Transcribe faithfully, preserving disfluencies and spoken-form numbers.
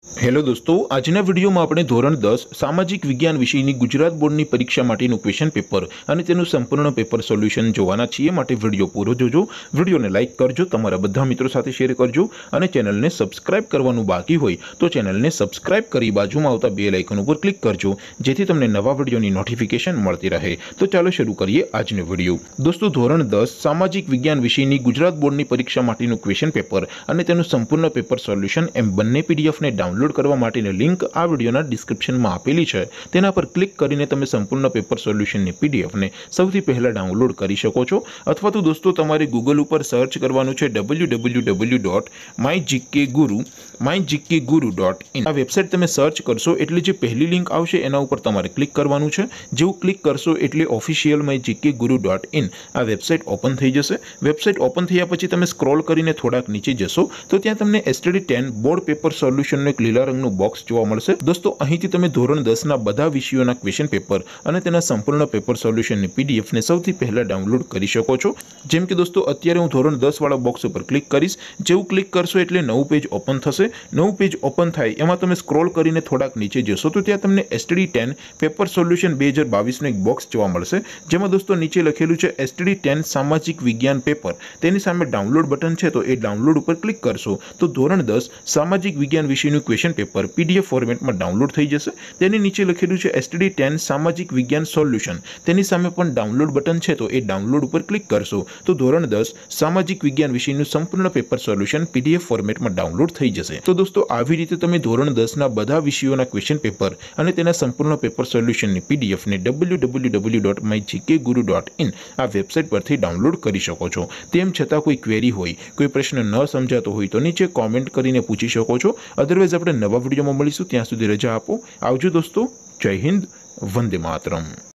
Hello दोस्तों, આજના વિડીયોમાં આપણે ધોરણ દસ સામાજિક વિજ્ઞાન વિષયની ગુજરાત બોર્ડની પરીક્ષા માટેનું ક્વેશ્ચન પેપર અને તેનું સંપૂર્ણ પેપર સોલ્યુશન જોવાના છીએ। માટે વિડીયો પૂરો જોજો, વિડીયોને લાઇક કરજો, તમારા બધા મિત્રો સાથે શેર કરજો અને ચેનલને સબસ્ક્રાઇબ કરવાનું બાકી હોય તો ચેનલને સબસ્ક્રાઇબ કરી બાજુમાં આવતા બેલ આઇકન ઉપર ક્લિક કરજો જેથી તમને નવા વિડીયોની નોટિફિકેશન મળતી રહે। તો ચાલો શરૂ કરીએ આજનો વિડીયો। દોસ્તો, ધોરણ દસ સામાજિક વિજ્ઞાન વિષયની ગુજરાત બોર્ડની પરીક્ષા માટેનું ક્વેશ્ચન પેપર અને તેનું સંપૂર્ણ પેપર સોલ્યુશન એમ બંને પીડીએફને ડાઉનલોડ કરવા માટેની લિંક આ વિડિયોના ડિસ્ક્રિપ્શનમાં આપેલી છે। તેના પર ક્લિક કરીને તમે સંપૂર્ણ પેપર સોલ્યુશનની પીડીએફ ને સૌથી પહેલા ડાઉનલોડ કરી શકો છો। અથવા તો દોસ્તો તમારે ગૂગલ ઉપર સર્ચ કરવાનું છે W W W dot my GK guru my GK guru dot in. આ વેબસાઇટ તમે સર્ચ કરશો એટલે જે પહેલી લિંક આવશે એના ઉપર તમારે ક્લિક કરવાનું છે। જેવું ક્લિક કરશો એટલે official my GK guru dot in આ વેબસાઇટ ઓપન થઈ જશે। વેબસાઇટ ઓપન થયા પછી તમે સ્ક્રોલ કરીને થોડાક નીચે જશો તો ત્યાં તમને એસટીડી ટેન બોર્ડ પેપર સોલ્યુશનનો એક લીલા રંગનું બોક્સ જોવા મળશે। દોસ્તો, અહીંથી તમે ધોરણ દસ ના બધા વિષયોના ક્વેશ્ચન પેપર અને તેના સંપૂર્ણ પેપર સોલ્યુશનની પીડીએફ ને સૌથી પહેલા ડાઉનલોડ કરી શકો છો। જેમ કે દોસ્તો, અત્યારે હું ધોરણ દસ વાળા બોક્સ ઉપર ક્લિક કરીશ। જેવું ક્લિક કરશો એટલે નવું પેજ ઓપન થશે। નવું પેજ ઓપન થાય એમાં તમે સ્ક્રોલ કરીને થોડાક નીચે જશો તો ત્યાં તમને એસટીડી ટેન પેપર સોલ્યુશન બે હજાર બાવીસનું એક બોક્સ જોવા મળશે। જેમાં દોસ્તો નીચે લખેલું છે એસટીડી ટેન સામાજિક વિજ્ઞાન પેપર, તેની સામે ડાઉનલોડ બટન છે તો એ ડાઉનલોડ ઉપર ક્લિક કરશો તો ધોરણ દસ સામાજિક વિજ્ઞાન વિષયનું ક્વેશ્ચન પેપર પીડીએફ ફોર્મેટમાં ડાઉનલોડ થઈ જશે। તેની નીચે લખેલું છે એસટીડી ટેન સામાજિક વિજ્ઞાન સોલ્યુશન, તેની સામે પણ ડાઉનલોડ બટન છે તો એ ડાઉનલોડ ઉપર ક્લિક કરશો તો ધોરણ દસ સામાજિક વિજ્ઞાન વિષયનું સંપૂર્ણ પેપર સોલ્યુશન પીડીએફ ફોર્મેટમાં ડાઉનલોડ થઈ જશે। તો દોસ્તો, આવી રીતે તમે ધોરણ દસ ના બધા વિષયોના ક્વેશ્ચન પેપર અને તેના સંપૂર્ણ પેપર સોલ્યુશનની પીડીએફ ને W W W dot my GK guru dot in આ વેબસાઇટ પરથી ડાઉનલોડ કરી શકો છો। તેમ છતાં કોઈ ક્વેરી હોય, કોઈ પ્રશ્ન ન સમજાતો હોય તો નીચે કોમેન્ટ કરીને પૂછી શકો છો। અધરવાઇઝ આપણે નવા વિડીયોમાં મળીશું, ત્યાં સુધી રજા આપો। આવજો દોસ્તો, જય હિન્દ, વંદે માતરમ।